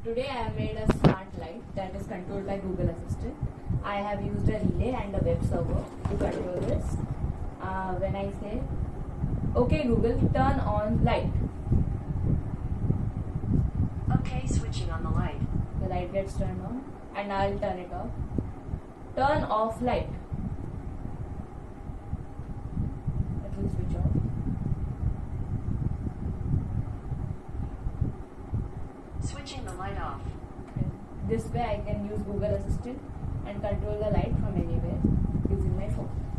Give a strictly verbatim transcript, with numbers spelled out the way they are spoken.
Today I have made a smart light that is controlled by Google Assistant. I have used a relay and a web server to control this. Uh, when I say, okay Google, turn on light. Okay, switching on the light. The light gets turned on and I'll turn it off. Turn off light. It will switch off. Switching the light off. This way I can use Google Assistant and control the light from anywhere using my phone.